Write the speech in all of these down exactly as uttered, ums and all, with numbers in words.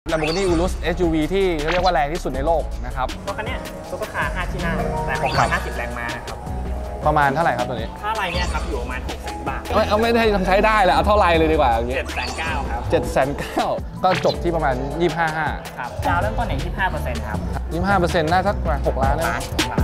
Lamborghini Urus เอส ยู วี ที่เรียกว่าแรงที่สุดในโลกนะครับรถคันนี้ซุปเปอร์คาร์ห้าที่นั่งแต่หกร้อยห้าสิบแรงม้านะครับประมาณเท่าไหร่ครับตัวนี้ค่าไรเนี่ยครับอยู่ประมาณหกแสนบาทเอาไม่ได้ทำใช้ได้แหละเอาเท่าไรเลยดีกว่าอย่างนี้เจ็ดแสนเก้าครับเจ็ดแสนเก้าก็จบที่ประมาณยี่สิบห้าห้าครับดาวเริ่มต้นอย่างยี่สิบห้าเปอร์เซ็นต์ครับยี่สิบห้าเปอร์เซ็นต์น่าสักหกล้านนะ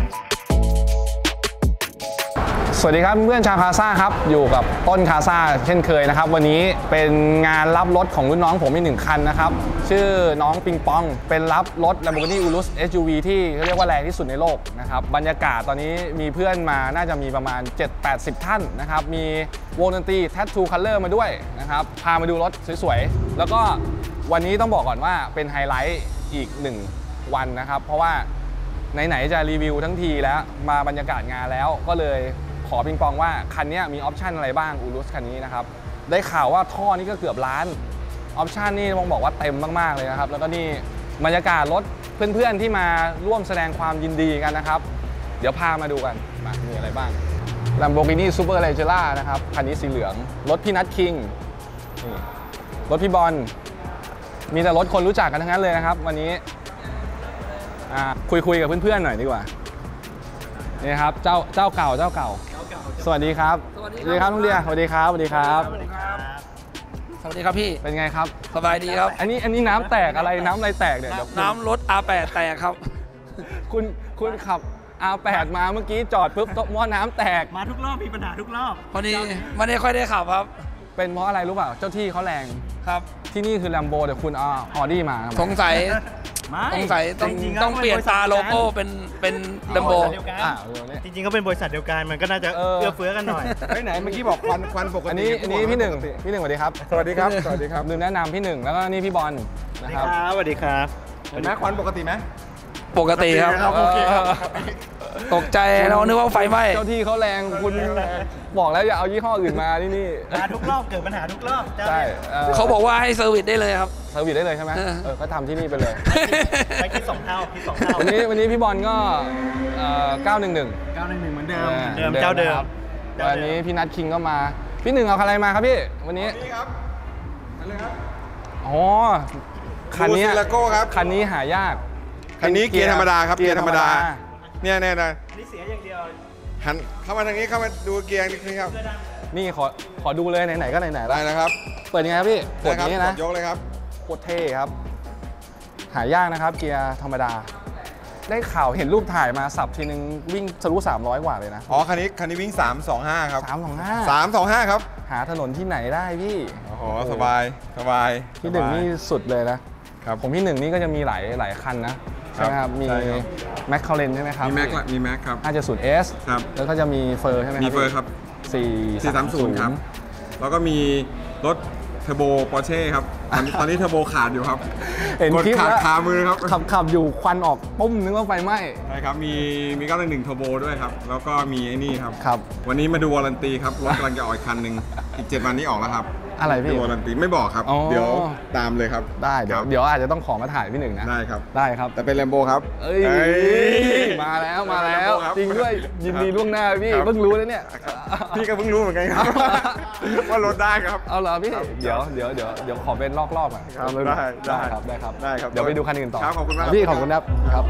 สวัสดีครับเพื่อนชาวคาซ่าครับอยู่กับต้นคาซ่าเช่นเคยนะครับวันนี้เป็นงานรับรถของรุ่นน้องผมอีกหนึ่งคันนะครับชื่อน้องปิงปองเป็นรับรถ Lamborghini Urus เอส ยู วี ที่เรียกว่าแรงที่สุดในโลกนะครับบรรยากาศตอนนี้มีเพื่อนมาน่าจะมีประมาณ เจ็ดแปดสิบ ท่านนะครับมีวงดนตรี Tattoo Color มาด้วยนะครับพามาดูรถสวยๆแล้วก็วันนี้ต้องบอกก่อนว่าเป็นไฮไลท์อีกหนึ่งวันนะครับเพราะว่าไหนๆจะรีวิวทั้งทีแล้วมาบรรยากาศงานแล้วก็เลยขอปิงปองว่าคันนี้มีออปชันอะไรบ้างอูรุสคันนี้นะครับได้ข่าวว่าท่อนี่ก็เกือบล้านออปชันนี่ต้องบอกว่าเต็มมากๆเลยนะครับแล้วก็นี่บรรยากาศรถเพื่อนๆที่มาร่วมแสดงความยินดีกันนะครับเดี๋ยวพามาดูกันมามีอะไรบ้าง Lamborghini Superleggera นะครับคันนี้สีเหลืองรถพี่นัทคิงรถพี่บอลมีแต่รถคนรู้จักกันทั้งนั้นเลยนะครับวันนี้คุยคุยกับเพื่อนๆหน่อยดีกว่านี่ครับเจ้าเจ้าเก่าเจ้าเก่าสวัสดีครับสวัสดีครับลุงเดียสวัสดีครับสวัสดีครับสวัสดีครับสวัสดีครับพี่เป็นไงครับสบายดีครับอันนี้อันนี้น้ำแตกอะไรน้ำอะไรแตกเนี่ยน้ำรถ อาร์ แปด แตกครับคุณคุณขับ อาร์ แปด มาเมื่อกี้จอดปุ๊บหม้อน้ำแตกมาทุกรอบมีปัญหาทุกรอบพอดีไม่ได้ค่อยได้ขับครับเป็นเพราะอะไรรู้เปล่าเจ้าที่เขาแรงครับที่นี่คือ Lambo แต่คุณเอาออดี้มาสงสัยสงสัยต้องต้องเปลี่ยนตาโลโก้เป็นเป็นลัมโบจริงๆก็เป็นบริษัทเดียวกันมันก็น่าจะเอื้อเฟื้อกันหน่อยไปไหนเมื่อกี้บอกควันควันปกติอันนี้อันนี้พี่หนึ่งพี่หนึ่งสวัสดีครับสวัสดีครับสวัสดีครับลืมแนะนำพี่หนึ่งแล้วก็นี่พี่บอลนะครับสวัสดีครับเห็นไหมควันปกติไหมปกติครับตกใจเรานึกว่าไฟไหม้เจ้าที่เขาแรงคุณบอกแล้วอย่าเอายี่ห้ออื่นมาที่นี่มาทุกรอบเกิดปัญหาทุกรอบใช่เขาบอกว่าให้เซอร์วิสได้เลยครับเซอร์วิสได้เลยใช่ไหมเออก็ทำที่นี่ไปเลยไปคิดสองเท่าคิดสองเท่าวันนี้วันนี้พี่บอลก็เก้าหนึ่งหนึ่งเก้าหนึ่งหนึ่งเหมือนเดิมเดิมเจ้าเดิมวันนี้พี่นัทคิงก็มาพี่หนึ่งเอาอะไรมาครับพี่วันนี้นี่ครับคันนี้ครับอ๋อคันนี้คันนี้หายากคันนี้เกียร์ธรรมดาครับเกียร์ธรรมดาเนี่ยเนี่ยนะอันนี้เสียอย่างเดียวหันเข้ามาทางนี้เข้ามาดูเกียร์นิดนึงครับนี่ขอขอดูเลยไหนๆก็ไหนๆได้นะครับเปิดยังไงครับพี่กดนี้นะยกเลยครับโคตรเท่ครับหายากนะครับเกียร์ธรรมดาได้ข่าวเห็นรูปถ่ายมาสับทีนึงวิ่งทะลุสามร้อยกว่าเลยนะอ๋อคันนี้คันนี้วิ่งสามสองห้าครับสามสองห้าสามสองห้าครับหาถนนที่ไหนได้พี่โอ้โหสบายสบายพี่หนึ่งนี่สุดเลยนะครับผมพี่หนึ่งนี่ก็จะมีหลายหลายคันนะใช่ไหมครับมีแมคคาเรนใช่ไหมครับมีแม็กมีแม็กครับห้าเจ็ดศูนย์ เอสครับแล้วก็จะมีเฟอร์ใช่ไหมครับมีเฟอร์ครับสี่สี่สามศูนย์ครับแล้วก็มีรถเทอร์โบปอร์เช่ครับตอนนี้เทอร์โบขาดอยู่ครับเห็นคลิปขาดคามือครับขับขับอยู่ควันออกปุ้มนึกว่าไฟไหม้ใช่ครับมีมีเก้าหนึ่งหนึ่งเทอร์โบด้วยครับแล้วก็มีไอ้นี่ครับครับวันนี้มาดูวารันตีครับรถกำลังจะออกอีกคันหนึ่งอีกเจ็ดวันนี้ออกแล้วครับอะไรพี่ดูวารันตีไม่บอกครับเดี๋ยวตามเลยครับได้เดี๋ยวเดี๋ยวอาจจะต้องขอมาถ่ายพี่หนึ่งนะได้ครับได้ครับแต่เป็นแลมโบครับเอ้ยมาแล้วมาแล้วจริงด้วยยินดีล่วงหน้าพี่เพิ่งรู้แล้วเนี่ยพี่ก็เพิ่งรู้เหมือนกันครับว่ารถได้ครับเอาเหรอพี่เดี๋ยวเดี๋ยวเดี๋ยวเดี๋ยวขอเป็นลอกรอบอ่ะได้ได้ครับได้ครับได้ครับเดี๋ยวไปดูคันอื่นต่อครับขอบคุณมากพี่ขอบคุณครับครับ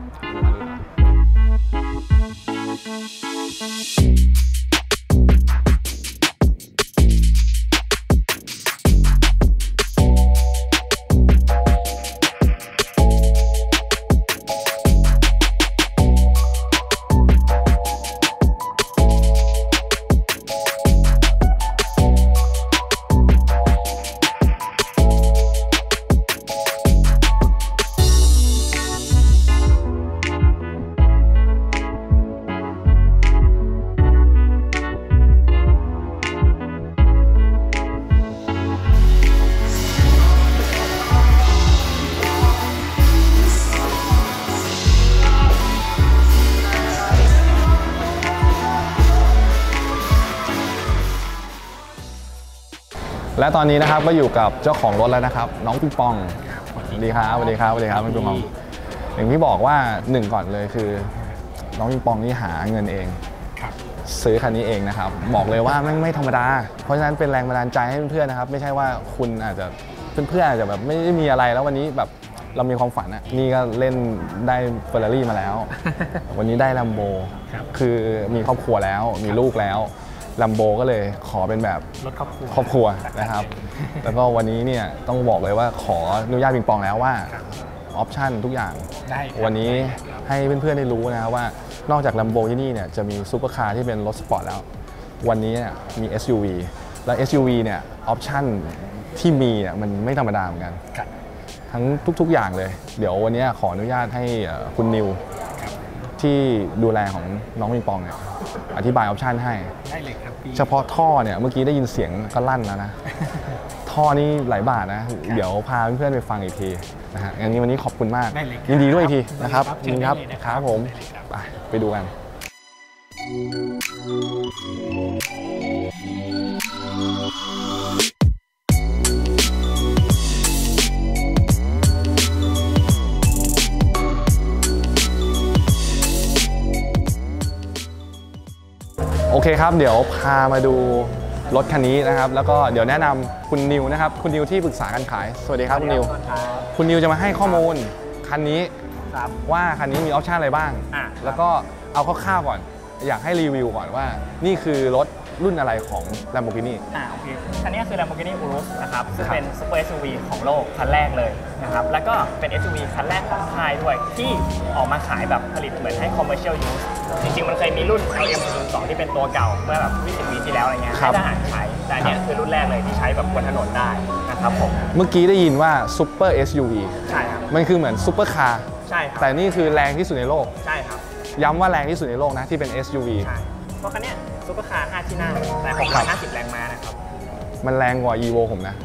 และตอนนี้นะครับก็อยู่กับเจ้าของรถแล้วนะครับน้องปิงปองสวัสดีครับสวัสดีครับสวัสดีครับปิงปองอย่างที่บอกว่าหนึ่งก่อนเลยคือน้องปิงปองนี่หาเงินเองซื้อคันนี้เองนะครับบอกเลยว่าไม่ไม่ธรรมดาเพราะฉะนั้นเป็นแรงบันดาลใจให้เพื่อนๆนะครับไม่ใช่ว่าคุณอาจจะเพื่อนๆอาจจะแบบไม่ได้มีอะไรแล้ววันนี้แบบเรามีความฝันอะนี่ก็เล่นได้เฟอร์รารี่มาแล้ว วันนี้ได้ลัมโบคือมีครอบครัวแล้วมีลูกแล้วลัมโบก็เลยขอเป็นแบบรถครอบครัวครอบครัวนะครับ แล้วก็วันนี้เนี่ยต้องบอกเลยว่าขออนุญาตปิงปองแล้วว่าออปชั่นทุกอย่างวันนี้ให้เพื่อนๆได้รู้นะว่านอกจาก Lamborghini เนี่ยจะมีซูเปอร์คาร์ที่เป็นรถสปอร์ตแล้ววันนี้เนี่ยมี เอส ยู วี แล้ว เอส ยู วี เนี่ยออปชั่นที่มีเนี่ยมันไม่ธรรมดาเหมือนกันทั้งทุกๆอย่างเลยเดี๋ยววันนี้ขออนุญาตให้คุณนิวที่ดูแลของน้องปิงปองเนี่ยอธิบายออปชั่นให้ได้เลยครับเฉพาะท่อเนี่ยเมื่อกี้ได้ยินเสียงก็ลั่นแล้วนะ ท่อนี่หลายบาทนะเดี๋ยวพาเพื่อนๆไปฟังอีกทีนะฮะงั้นวันนี้ขอบคุณมากยินดีด้วยอีกทีนะครับยินดีครับครับผมไปไปดูกันโอเคครับเดี๋ยวพามาดูรถคันนี้นะครับแล้วก็เดี๋ยวแนะนำคุณนิวนะครับคุณนิวที่ปรึกษาการขายสวัสดีครับคุณนิวคุณนิวจะมาให้ข้อมูลคันนี้ว่าคันนี้มีออปชันอะไรบ้างแล้วก็เอาคร่าวๆก่อนอยากให้รีวิวก่อนว่านี่คือรถรุ่นอะไรของ Lamborghini อ่าโอเคคันนี้คือ Lamborghini Urus นะครับซึ่งเป็น Super เอส ยู วี ของโลกคันแรกเลยนะครับแล้วก็เป็น เอส ยู วี คันแรกของค่ายด้วยที่ออกมาขายแบบผลิตเหมือนให้ commercial use จริงๆมันเคยมีรุ่น แอล เอ็ม ศูนย์ สอง ที่เป็นตัวเก่าเมื่อแบบยี่สิบปีที่แล้วอะไรเงี้ยให้ทหารใช้แต่อันนี้คือรุ่นแรกเลยที่ใช้แบบบนถนนได้นะครับผมเมื่อกี้ได้ยินว่า Super เอส ยู วีใช่ครับมันคือเหมือนซุปเปอร์คาร์ใช่ครับแต่นี่คือแรงที่สุดในโลกใช่ครับย้ำว่าแรงที่สุดในโลกนะที่เป็น เอส ยู วีใช่เพราะคันนี้ซุปเปอร์คาร์ห้าที่นั่งแต่หกร้อยห้าสิบแรงม้านะครับมันแรงกว่า Evo ผมนะ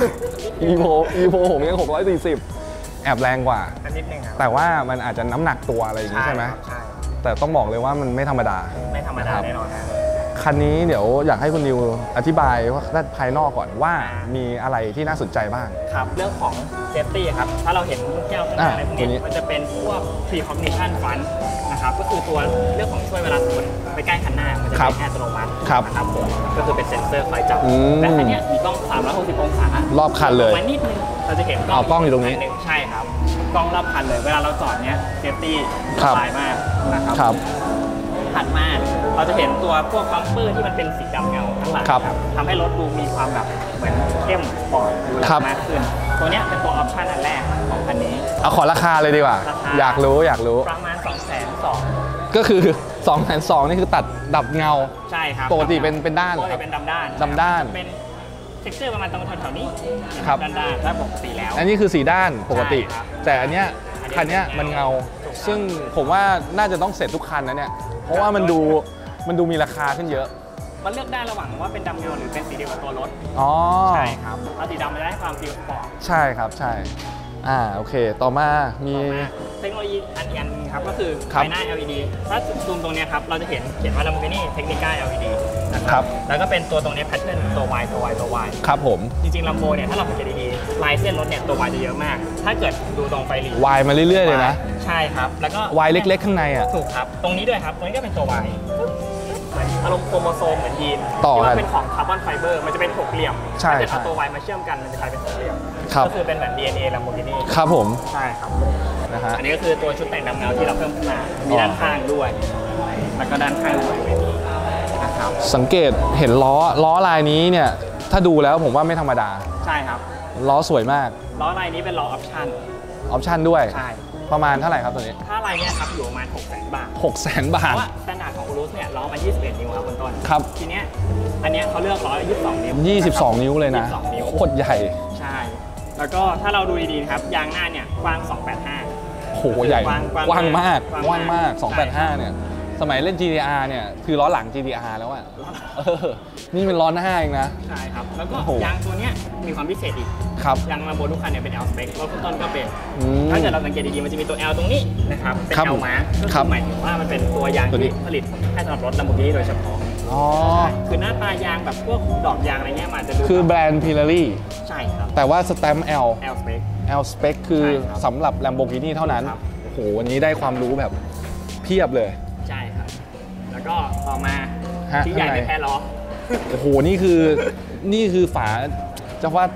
Evo Evo ผมยังหกร้อยสี่สิบแอบแรงกว่านิดนึงครับแต่ว่ามันอาจจะน้ำหนักตัวอะไรอย่างนี้ใช่ไหมใช่แต่ต้องบอกเลยว่ามันไม่ธรรมดาไม่ธรรมดาแน่นอนคันนี้เดี๋ยวอยากให้คุณนิวอธิบายว่าด้านภายนอกก่อนว่ามีอะไรที่น่าสนใจบ้างครับเรื่องของเซฟตี้ครับถ้าเราเห็นลูกแก้วข้างหน้าอะไรพวกนี้มันจะเป็นพวก pre-cognition front นะครับก็คือตัวเรื่องของช่วยเวลาสมมติไปใกล้คันหน้ามันจะเป็นอัตโนมัตินะครับผมก็คือเป็นเซ็นเซอร์คอยจับและคันนี้มีกล้องสามร้อยหกสิบองศารอบคันเลยมานิดนึงเราจะเห็นกล้องอยู่ตรงนี้ใช่ครับกล้องรอบคันเลยเวลาเราจอดเนี้ยเซฟตี้สบายมากนะครับถัดมาเราจะเห็นตัวพวกบัมเปอร์ที่มันเป็นสีดำเงาข้างหลังครับทำให้รถดูมีความแบบเหมือนเข้มสปอร์ตดูแลมากขึ้นตัวนี้เป็นตัวออปชันอันแรกของคันนี้เอาขอราคาเลยดีกว่าอยากรู้อยากรู้ประมาณ สองแสนสองก็คือ สองแสนสอง นี่คือตัดดับเงาใช่ครับปกติเป็นเป็นด้านปกติเป็นดำด้านดำด้านเป็นเท็กเจอร์ประมาณตรงแถวๆนี้ครับด้านด้านถ้าปกติแล้วอันนี้คือสีด้านปกติแต่อันเนี้ยคันเนี้ยมันเงาซึ่งผมว่าน่าจะต้องเสร็จทุกคันนะเนี่ยเพราะว่ามันดูมันดูมีราคาขึ้นเยอะมันเลือกได้ระหว่างว่าเป็นดำเงาหรือเป็นสีเดียวกับตัวรถอ๋อใช่ครับเอาสีดำมันจะให้ความฟิลสปอร์ตใช่ครับใช่อ่าโอเคต่อมามีเทคโนโลยีอันอีกอันครับก็คือไฟหน้า แอล อี ดี ถ้าซูมตรงนี้ครับเราจะเห็นเขียนว่า Lamborghini Technica แอล อี ดี นะครับแล้วก็เป็นตัวตรงนี้แพทเทิร์นตัว Y ตัว Y ตัว Y ครับผมจริงๆ Lambo เนี่ยถ้าเราสังเกตดีๆลายเส้นรถเนี่ยตัว Y จะเยอะมากถ้าเกิดดูตรงไฟลี Y มาเรื่อยๆเลยนะใช่ครับแล้วก็ Y เล็กๆข้างในอ่ะถูกครับตรงนี้ด้วยครับตรงนี้ก็เป็นตัว Yอารมณ์โครโมโซมเหมือนยีนที่ว่าเป็นของคาร์บอนไฟเบอร์มันจะเป็นหกเหลี่ยมถ้าเกิดเอาตัว Y มาเชื่อมกันมันจะกลายเป็นหกเหลี่ยมก็คือเป็นแบบ ดี เอ็น เอ Lamborghini ครับผมใช่ครับนะฮะอันนี้ก็คือตัวชุดแต่งดำเงาที่เราเพิ่มขึ้นมามีด้านข้างด้วยแล้วก็ด้านข้างด้วยนะครับสังเกตเห็นล้อล้อลายนี้เนี่ยถ้าดูแล้วผมว่าไม่ธรรมดาใช่ครับล้อสวยมากล้อลายนี้เป็นล้อออปชั่นออปชั่นด้วยใช่ประมาณเท่าไหร่ครับตัวนี้ถ้าลายนี้ครับอยู่ประมาณ หกแสน บาทหกแสน บาทเพราะว่าสแตนดาร์ดของ Urus เนี่ยล้อมายี่สิบเอ็ดนิ้วครับบนต้นครับทีเนี้ยอันเนี้ยเขาเลือกล้อยี่สิบสองนิ้วยี่สิบสองนิ้วเลยนะโคตรใหญ่ใช่แล้วก็ถ้าเราดูดีๆนะครับยางหน้าเนี่ยกว้างสองแปดห้าโหใหญ่กว้างมากกว้างมากสองแปดห้าเนี่ยสมัยเล่น จี ที อาร์ เนี่ยคือล้อหลัง จี ที อาร์ แล้วอ่ะนี่เป็นล้อหน้าเองนะใช่ครับแล้วก็ยางตัวเนี้ยมีความพิเศษอีกครับยางมาโบทุกคันเนี่ยเป็น L spec รถคุณต้นก็เป็นถ้าเกิดเราสังเกตดีๆมันจะมีตัว L ตรงนี้นะครับเป็น L มาก็คือหมายถึงว่ามันเป็นตัวยางที่ผลิตให้สำหรับรถ Lamborghini โดยเฉพาะอ๋อคือหน้าตายางแบบพวกดอกยางอะไรเงี้ยมันจะดูคือแบรนด์ Pirelli ใช่ครับแต่ว่าสแตมป์ L L spec L spec คือสำหรับ Lamborghini เท่านั้นโอ้โหวันนี้ได้ความรู้แบบเพียบเลยใช่ครับแล้วก็ต่อมาที่ใหญ่ไม่แพ้ล้อโอ้โหนี่คือนี่คือฝาจะว่า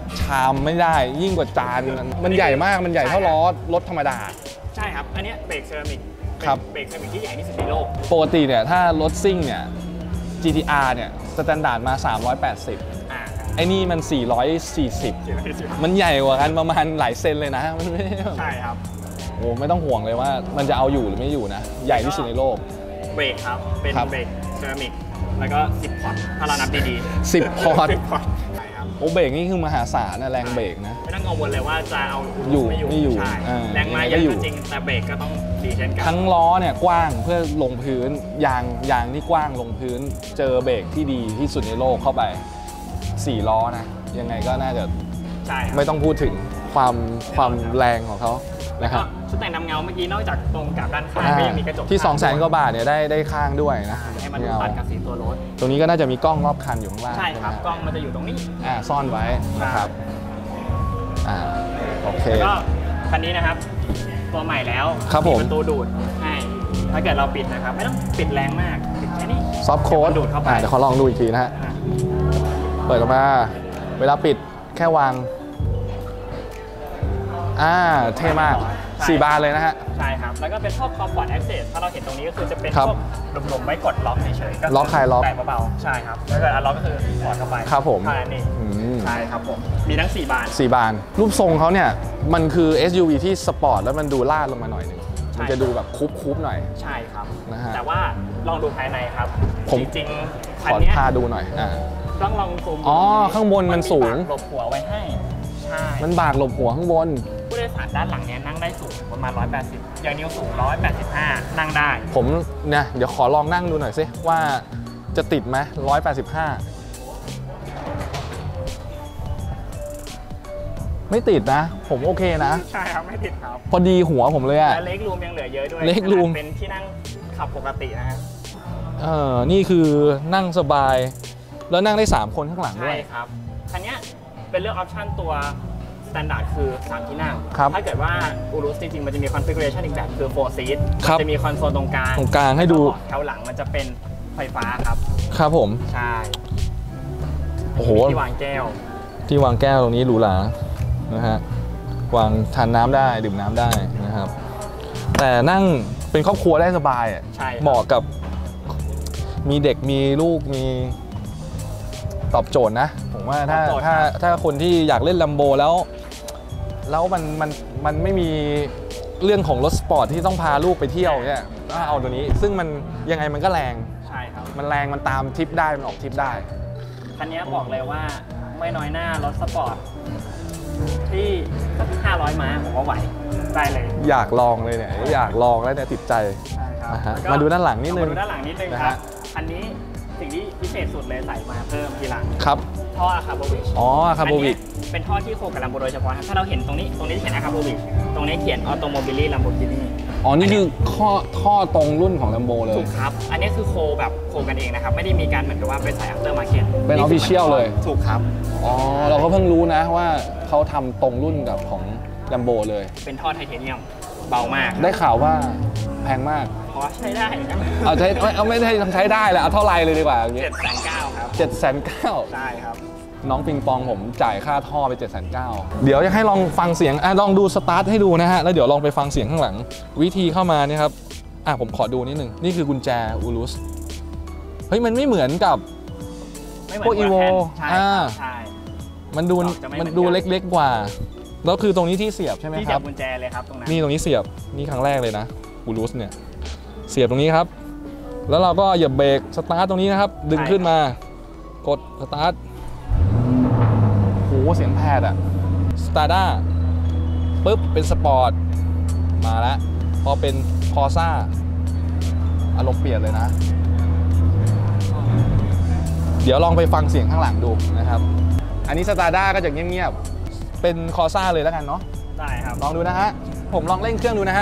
ชามไม่ได้ยิ่งกว่าจานมันใหญ่มากมันใหญ่เท่าล้อรถธรรมดาใช่ครับอันนี้เบรกเซรามิกครับเบรกเซรามิกที่ใหญ่ที่สุดในโลกปกติเนี่ยถ้ารถซิ่งเนี่ย จี ที อาร์ เนี่ยสแตนดาร์ดมาสามร้อยแปดสิบอ่าไอ้นี่มันสี่ร้อยสี่สิบมันใหญ่กว่ากันประมาณหลายเซนเลยนะมันไม่ใช่ครับโอ้ไม่ต้องห่วงเลยว่ามันจะเอาอยู่หรือไม่อยู่นะใหญ่ที่สุดในโลกเบรกครับเป็นเบรกเซรามิกแล้วก็สิบพอร์ตถ้าเรานับดีๆสิบพอร์ตใช่ครับโอ้เบรกนี่คือมหาศาลนะแรงเบรกนะไม่ต้องกังวลเลยว่าจะเอาอยู่ไม่อยู่แรงมาเยอะจริงแต่เบรกก็ต้องดีเช่นกันทั้งล้อเนี่ยกว้างเพื่อลงพื้นยางยางที่กว้างลงพื้นเจอเบรกที่ดีที่สุดในโลกเข้าไปสี่ล้อนะยังไงก็น่าจะไม่ต้องพูดถึงความความแรงของเขานะครับชุดแต่งดำเงาเมื่อกี้นอกจากตรงกับด้านข้างก็ยังมีกระจกที่สองแสนกว่าบาทเนี่ยได้ได้ข้างด้วยนะให้มันตัดกับสีตัวรถตรงนี้ก็น่าจะมีกล้องรอบคันอยู่ข้างล่างใช่ครับกล้องมันจะอยู่ตรงนี้อ่าซ่อนไว้นะครับอ่าโอเคก็คันนี้นะครับตัวใหม่แล้วมีประตูดูดให้ถ้าเกิดเราปิดนะครับไม่ต้องปิดแรงมากปิดแค่นี้ซอฟต์โค้ดดูดเข้าไปเดี๋ยวขอลองดูอีกทีนะฮะเปิดออกมาเวลาปิดแค่วางอ่าเท่มากสี่บานเลยนะฮะใช่ครับแล้วก็เป็นพวก Comfort Access ถ้าเราเห็นตรงนี้ก็คือจะเป็นพวกหลุมๆไว้กดล็อกเฉยๆล็อกคลายล็อกแต่เบาๆใช่ครับแล้วก็ล็อกก็คือถอดเข้าไปครับผมใช่นี่ใช่ครับผมมีทั้งสี่บานสี่บานรูปทรงเขาเนี่ยมันคือ เอส ยู วี ที่สปอร์ตแล้วมันดูลาดลงมาหน่อยนึงมันจะดูแบบคุบๆหน่อยใช่ครับนะฮะแต่ว่าลองดูภายในครับผมจริงๆขอพาดูหน่อยอ่าต้องลองซูมอ๋อข้างบนมันสูงหลบหัวไว้ให้ใช่มันบากหลบหัวข้างบนผู้โดยสารด้านหลังเนี้ยนั่งได้สูงประมาณหนึ่งร้อยแปดสิบอย่างนิ้วสูงหนึ่งร้อยแปดสิบห้านั่งได้ผมเนี่ยเดี๋ยวขอลองนั่งดูหน่อยสิว่าจะติดไหมหนึ่งร้อยแปดสิบห้าไม่ติดนะผมโอเคนะใช่ครับไม่ติดครับพอดีหัวผมเลยอะและเล็กรูมยังเหลือเยอะด้วยเล็กรูมเป็นที่นั่งขับปกตินะครับเออนี่คือนั่งสบายแล้วนั่งได้สามคนข้างหลังด้วยใช่ครับคันนี้เป็นเรื่องออปชั่นตัวสแตนดาร์ดคือสามที่นั่งถ้าเกิดว่าอูรุสจริงๆมันจะมีคอนฟิกเรชันอีกแบบคือโฟร์ซีทจะมีคอนโซลตรงกลางตรงกลางให้ดูแถวหลังมันจะเป็นไฟฟ้าครับครับผมใช่โอ้โหที่วางแก้วที่วางแก้วตรงนี้หรูหรานะฮะวางทานน้ำได้ดื่มน้ำได้นะครับแต่นั่งเป็นครอบครัวได้สบายอ่ะเหมาะกับมีเด็กมีลูกมีตอบโจทย์นะผมว่าถ้าถ้าถ้าคนที่อยากเล่นลัมโบแล้วแล้วมันมันมันไม่มีเรื่องของรถสปอร์ตที่ต้องพาลูกไปเที่ยวเนี่ยก็เอาตัวนี้ซึ่งมันยังไงมันก็แรงใช่ครับมันแรงมันตามทริปได้มันออกทริปได้คันนี้บอกเลยว่าไม่น้อยหน้ารถสปอร์ตที่ห้าร้อยม้าผมว่าไหวได้เลยอยากลองเลยเนี่ยอยากลองแล้วเนี่ยติดใจมาดูด้านหลังนิดนึงมาดูด้านหลังนิดนึงครับอันนี้สิ่งที่พิเศษสุดเลยใส่มาเพิ่มทีหลังครับท่ออะคาโบวิชอ๋ออะคาโบวิชเป็นท่อที่โคกับลัมโบโดยเฉพาะถ้าเราเห็นตรงนี้ตรงนี้เขียนอะคาโบวิชตรงนี้เขียนออโตโมบิลี่ลัมโบกินี่อ๋อนี่คือข้อท่อตรงรุ่นของลัมโบเลยถูกครับอันนี้คือโคแบบโคกันเองนะครับไม่ได้มีการเหมือนกับว่าไปใส่อัพเตอร์มาร์เก็ตเป็นออฟฟิเชียลเลยถูกครับอ๋อเราก็เพิ่งรู้นะว่าเขาทำตรงรุ่นกับของลัมโบเลยเป็นท่อไทเทเนียมเบามากได้ข่าวว่าแพงมากพอใช้ได้เอาใช้เอาไม่ได้ใช้ได้แหละเอาเท่าไรเลยดีกว่าอย่างเงี้ยเจ็ดแสนเก้าครับเจ็ดแสนเก้าใช่ครับน้องปิงปองผมจ่ายค่าท่อไปเจ็ดแสนเก้าเดี๋ยวจะให้ลองฟังเสียงอ่ะลองดูสตาร์ทให้ดูนะฮะแล้วเดี๋ยวลองไปฟังเสียงข้างหลังวิธีเข้ามาเนี่ยครับอ่ะผมขอดูนิดนึงนี่คือกุญแจอูรุสเฮ้ยมันไม่เหมือนกับพวกอีโวอ่ามันดูมันดูเล็กๆกว่าแล้วคือตรงนี้ที่เสียบใช่ไหมครับที่เสียบกุญแจเลยครับตรงนั้นนี่ตรงนี้เสียบนี่ครั้งแรกเลยนะอูรุสเนี่ยเสียบตรงนี้ครับแล้วเราก็เหยียบเบรกสตาร์ทตรงนี้นะครับดึงขึ้นมากดสตาร์ทโหเสียงแพดอะสตาร์ด้าปุ๊บเป็นสปอร์ตมาแล้วพอเป็นคอร์ซ่าอารมณ์เปลี่ยนเลยนะเดี๋ยวลองไปฟังเสียงข้างหลังดูนะครับอันนี้สตาร์ด้าก็จะเงียบๆเป็นคอร์ซ่าเลยแล้วกันเนาะได้ครับลองดูนะฮะผมลองเร่งเครื่องดูนะฮะ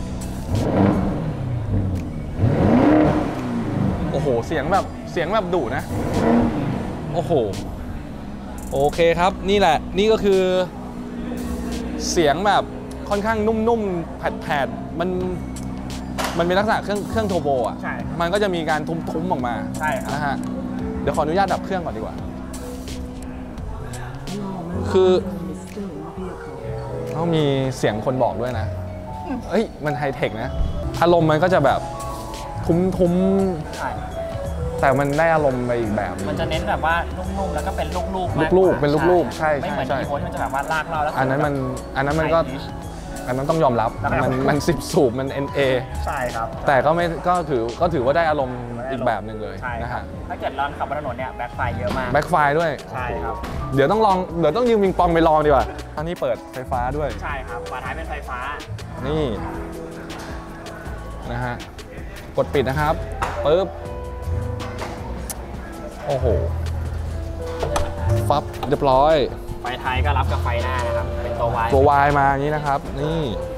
โอ้โหเสียงแบบเสียงแบบดุนะโอ้โหโอเคครับนี่แหละนี่ก็คือเสียงแบบค่อนข้างนุ่มๆแผดๆมันมันเป็นลักษณะเครื่องเครื่องโทโบอ่ะใช่มันก็จะมีการทุ้มๆออกมาใช่ครับนะฮะเดี๋ยวขออนุญาตดับเครื่องก่อนดีกว่าคือเขามีเสียงคนบอกด้วยนะเอ้ยมันไฮเทคนะอารมณ์มันก็จะแบบทุ้มทุ้มใช่แต่มันได้อารมณ์ไปอีกแบบนึงมันจะเน้นแบบว่านุ่มๆแล้วก็เป็นลูกๆมากลูกๆว่าเป็นลูกๆใช่ไม่เหมือนใช่อีโวที่มันจะแบบว่าลากเราแล้วอันนั้นมันอันนั้นมันก็ไฮพิชอันนั้นต้องยอมรับแล้วก็มันมันสิบสูบมัน เอ็น เอใช่ครับแต่ก็ไม่ก็ถือก็ถือว่าได้อารมณ์อีกแบบหนึ่งเลยใช่นะครัฮะบถ้าเกิดเราขับบนถนนเนี่ยแบ็คไฟเยอะมากแบ็คไฟด้วยใช่ครับเดี๋ยวต้องลองเดี๋ยวต้องยืมมิงปองไปลองดีกว่าอันนี้เปิดไฟฟ้าด้วยใช่ครับฝาท้ายเป็นไฟฟ้านี่นะฮะกดปิดนะครับปึ๊บโอ้โหฟับเรียบร้อยไฟท้ายก็รับกับไฟหน้านะครับเป็นตัววายตัววายมาอย่างนี้นะครับนี่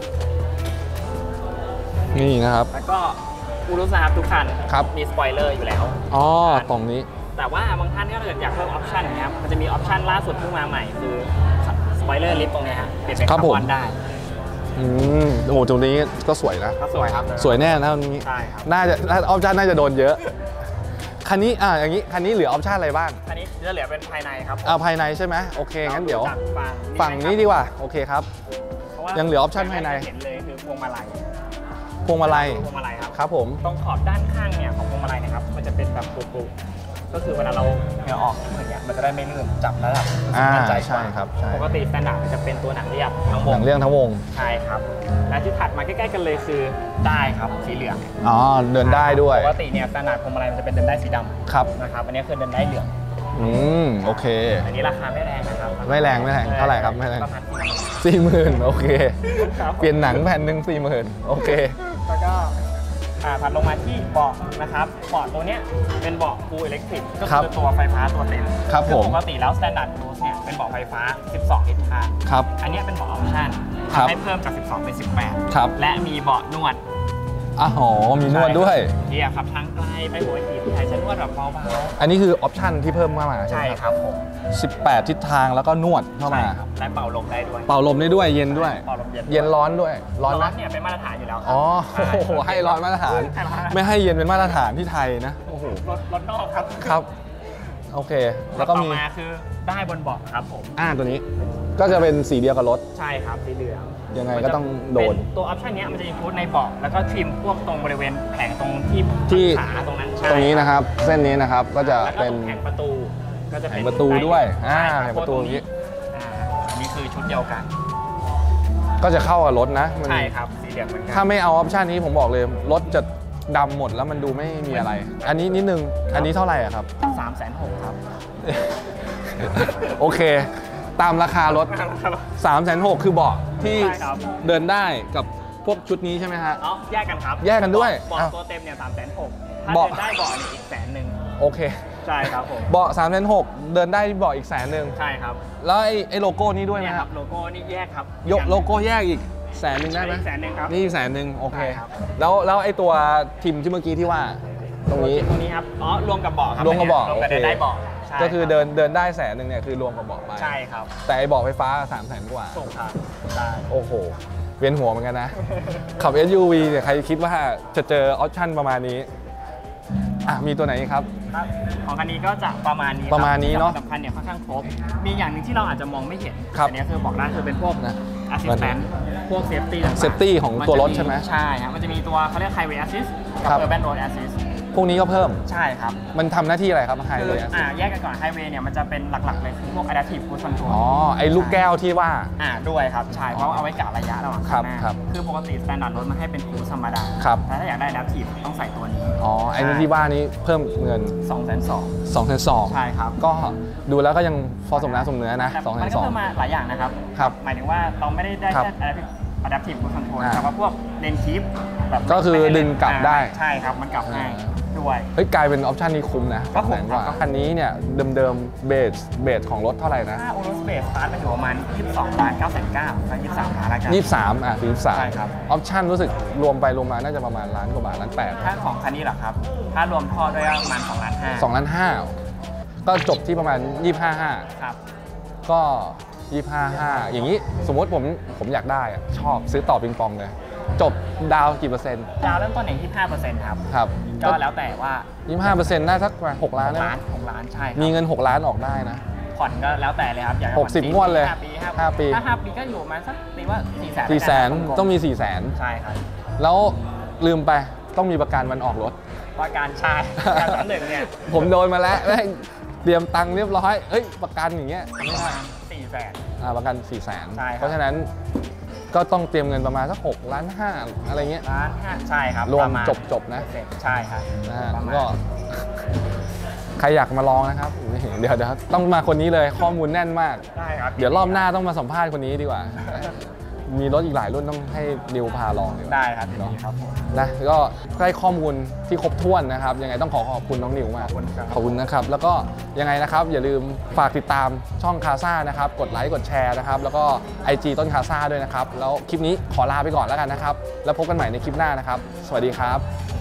นี่นะครับแล้วก็อูรุสนะครับทุกคันครับมีสปอยเลอร์อยู่แล้วอ๋อกล่องนี้แต่ว่าบางท่านก็เกิดอยากเพิ่มออปชันนะครับมันจะมีออปชันล่าสุดเพิ่งมาใหม่คือสปอยเลอร์ลิฟต์ตรงเนี้ยฮะเปลี่ยนเป็นครัคาบร์ผมบอนได้อืมโอ้โหตรงนี้ก็สวยนะก็สวยครับสวยแน่นะตรงนี้ใช่ครับน่าจะออปชันน่าจะโดนเยอะ คันนี้อ่าอย่างนี้คันนี้เหลือออปชันอะไรบ้างอันนี้จะเหลือเป็นภายในครับอ่าภายในใช่ไหมโอเคงั้นเดี๋ยวจากฝั่งฝั่งนี้ดีกว่าโอเคครับพราะว่ายังเหลือออปชันภายในเห็นเลยคือพวงมาลัยพวงมาลัยพวงมาลัยครับครับผมตรงขอบด้านข้างเนี่ยของพวงมาลัยนะครับมันจะเป็นแบบปลุกๆก็คือเวลาเราเหงื่อออกอย่างเงี้ยมันจะได้ไม่ลื่นจับแล้วแบบอ่ามั่นใจกใช่ว่าครับใช่ปกติสแตนดาร์ดมันจะเป็นตัวหนังเรียบทั้งวหงนังเรื่องทั้งวงใช่ครับและที่ถัดมาใกล้ๆกันเลยคือได้ครับสีเหลืองอ๋อเดินได้ด้วยปกติเนี่ยสแตนดาร์ดพวงมาลัยมันจะเป็นเดินได้สีดครับำนะครับอันนี้คือเดินได้เหลืองอืมโอเคอันนี้ราคาไม่แรงนะครับไม่แรงไม่แรงเท่าไหร่ครับไม่แรงประมาณสี่หมื่นโอเคครับเปลี่ยนหนังแผ่นหนึ่งสี่หมื่นโอเคแล้วก็อ่าถัดลงมาที่เบาะนะครับเบาะตัวเนี้ยเป็นเบาะ Full Electric ก็ครับคือตัวไฟฟ้าตัวเต็มครับซึ่งผมปกติแล้ว Standard Cruise เนี่ยเป็นเบาะไฟฟ้า สิบสอง ทิศทางครับอันเนี้ยเป็นเบาะออปชั่นครับทำให้เพิ่มจาก สิบสอง เป็น สิบแปดครับและมีเบาะนวดอ๋อมีนวดด้วยที่ขับทางไกลไปหัวหินใครจะนวดแบบเบาอันนี้คือออปชันที่เพิ่มเข้ามาๆใช่ใช่ไหมครับผมสิบแปดทิศทางแล้วก็นวดเข้ามาใช่ครับและเป่าลมได้ด้วยเป่าลมได้ด้วยเย็นด้วยเป่าลมเย็นเย็นร้อนด้วย ร้อนไหมเนี่ยเป็นมาตรฐานอยู่แล้วครัอ๋อใช่โอ้โหให้ร้อนมาตรฐานให้ร้อนไม่ให้เย็นเป็นมาตรฐานที่ไทยนะโอ้โหรถรถนอกครับครับโอเค แล้วก็ต่อมีมาคือได้บนเบาะครับผมอ่าตัวนี้ ก็จะเป็นสีเดียวกับรถใช่ครับสีเหลืองยังไงก็ต้องโดนเป็ตัวออปชันนี้ยมันจะอินพุตในเบาะแล้วก็ทริมพวกตรงบริเวณแผงตรงที่ที่ขาตรงนั้นใช่ตรงนี้นะครับ เส้นนี้นะครับก็จะแล้วก็เป็นตรงแผงประตูก็จะแผเป็นงประตูด้วยอ่าใช่คบแผงประตูอย่างนี้อ่าอันนี้คือชุดเดียวกันก็จะเข้ากับรถนะมันใช่ครับสีเหลืองเหมือนกัถ้าไม่เอาออปชันนี้ผมบอกเลยรถจะดำหมดแล้วมันดูไม่มีอะไร อันนี้นิดนึงอันนี้เท่าไหร่อะครับสามแสนหกครับโอเค ตามราคารถ สามแสนหกคือเบาะที่ใช่ครับเดินได้กับพวกชุดนี้ใช่ไหมฮะอ๋อแยกกันครับแยกกันด้วยเบาะอ้าวตัวเต็มเนี่ยสามแสนหกถ้าเบาะเดินได้เบาะเนี่ยอีกแสนหนึ่งโอเคใช่ครับผมเบาะสามแสนหกเดินได้เบาะอีกแสนหนึ่งใช่ครับแล้วไอ้ไอ้โลโก้นี้ด้วยไหมเนี่ยคครัรับบโลโก้นี่แยกครับยกโลโก้แยกอีกแสนหนึ่งได้ไหมอีกแสนหนึ่งครับนี่อีกแสนหนึ่งโอเคใช่ครับแล้วแล้วไอ้ตัวทิมที่เมื่อกี้ที่ว่า ตรงนี้ตรงนี้ครับอ๋อรวมกับเบาะครับรวมกับเบาะรวมกับโอเคเดินได้เบาะใช่ก็คือรับเดินเดินได้แสนหนึ่งเนี่ยคือรวมกับเบาะไปใช่ครับแต่ไอ้เบาะไฟฟ้าสามแสนกว่าส่งครับใช่โอ้โหเวียนหัวเหมือนกันนะ ขับ เอส ยู วี เนี่ยใครคิดว่าจะเจอออปชั่นประมาณนี้อ่ะมีตัวไหนอีกครับครับของคันนี้ก็จะประมาณนี้คบประมาณนี้เนอะสำคัญเนี่ยค่อนข้างครบ มีอย่างหนึ่งที่เราอาจจะมองไม่เห็นครับอันนี้คือบอกได้คือเป็นพวกนะ assistant พวก safety ต่างๆ safety ของตัวรถใช่ไหมใช่ครับมันจะมีตัวเขาเรียก highway assist กัครับบ urban road assist พวกนี้ก็เพิ่มใช่ครับมันทำหน้าที่อะไรครับไฮคือเลยอ่าแยกกันก่อน highway เนี่ยมันจะเป็นหลักๆเลยคือพวก adaptive cruise control อ๋อ ไอ้ลูกแก้วที่ว่าอ่าด้วยครับใช่เพราะเอาไว้กะระยะระหว่างครัข้าบงหน้าครับคือปกติ standard รถมันให้เป็น cruise ธรรมดาครับแต่ถ้าอยากได้ adaptive ต้องใส่ตัวนี้อ๋อ ไอ้นี่ที่ว่านี้เพิ่มเงินสองแสนสองสองแสนสองใช่ครับก็ดูแล้วก็ยังพอสมน้ำสมเนื้อนะแต่สองแสมันนก็สองเพิ่มมาหลายอย่างนะครับครับหมายถึงว่าเราไม่ได้ได้ครับแค่ adaptive adaptive cruise control อ่าแต่ว่าพวกเลนคีปแบบก็คือไม่ให้ดึงกลับได้ใช่ครับ มันกลับง่ายด้วยเฮ้ยกลายเป็นออปชันนี้คุ้มนะก็คุ้มแสนกว่าครับคันนี้เนี่ยเดิมๆเบสเบสของรถเท่าไหร่นะถ้าโอโรสเบสสตาร์ทมันอยู่ประมาณยี่สิบสองล้านเก้าแสนเก้าแล้วยี่สิบสามล้านละกันยี่สิบสามอ่ะสี่สิบสามใช่ครับออปชันรู้สึกรวมไปรวมมาน่าจะประมาณล้านกว่าบาทล้านแปดถ้าของคันนี้เหรอครับ ถ้ารวมท่อด้วยก็ประมาณสองล้านห้าสองล้านห้าก็จบที่ประมาณยี่สิบห้าห้าครับก็ยี่สิบห้าห้าอย่างนี้สมมติผมผมอยากได้อะชอบซื้อต่อปิงปองเลย จบดาวกี่เปอร์เซ็นต์ดาวเริ่มต้นอย่างยี่สิบห้าเปอร์เซ็นต์ครับครับก็แล้วแต่ว่ายี่สิบห้าเปอร์เซ็นต์น่าสักประมาณหกล้านหกได้ไหมล้านหกล้านใช่ครับมีเงินหกล้านออกได้นะผ่อนก็แล้วแต่เลยครับอยากจะหกสิบผ่อนงวดเลยห้าปีห้าปีถ้าห้าปีก็อยู่ประมาณสักตีว่าสี่แสนสี่แสนต้องมีสี่แสนใช่ครับแล้วลืมไปต้องมีประกันวันออกรถว่าการใช้การสอนหนึ่งเนี่ยผมโดนมาแล้วแม่งเตรียมตังค์เรียบร้อยเอ้ยประกันอย่างเงี้ยประมาณสี่แสนอ่าประกันสี่แสนใช่ครับเพราะฉะนั้นก็ต้องเตรียมเงินประมาณสักหกล้านห้าอะไรเงี้ยล้านห้าใช่ครับรวมปะาณจบจบนะใช่ครับนะฮะประมาณก็ ใครอยากมาลองนะครับ เดี๋ยวเดี๋ยวต้องมาคนนี้เลยข้อมูลแน่นมากได้ครับเดี๋ยวรอบหน้าต้องมาสัมภาษณ์คนนี้ดีกว่า มีรถอีกหลายรุ่นต้องให้ดิวพาลองดีกว่าได้ครับดีครับผมนะก็ได้ข้อมูลที่ครบถ้วนนะครับ ยังไงต้องขอขอบคุณน้องนิวมากขอบคุณครับขอบคุณนะครับ แล้วก็ยังไงนะครับ อย่าลืมฝากติดตามช่องคาซ่านะครับ กดไลค์กดแชร์นะครับ แล้วก็ ไอ จี ต้นคาซ่าด้วยนะครับ แล้วคลิปนี้ขอลาไปก่อนแล้วกันนะครับ แล้วพบกันใหม่ในคลิปหน้านะครับ สวัสดีครับ